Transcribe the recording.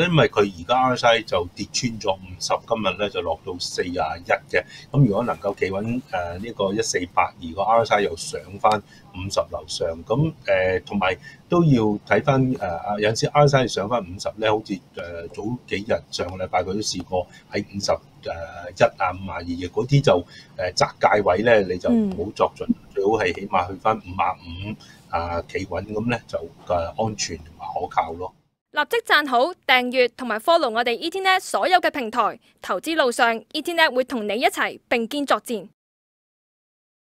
咧，因為佢而家 RSI 就跌穿咗50，今日咧就落到41嘅。咁如果能夠企穩呢個1482個 RSI 又上翻50樓上，咁同埋都要睇翻有陣時 RSI 上翻50咧，好似早幾日上個禮拜佢都試過喺51啊52嘅嗰啲就窄界位咧，你就唔好作準，最好係起碼去翻55企穩，咁咧就安全同埋可靠咯。 立即讚好、訂閱同埋 follow 我哋 ETNet 所有嘅平台，投資路上 ETNet 會同你一齊並肩作戰。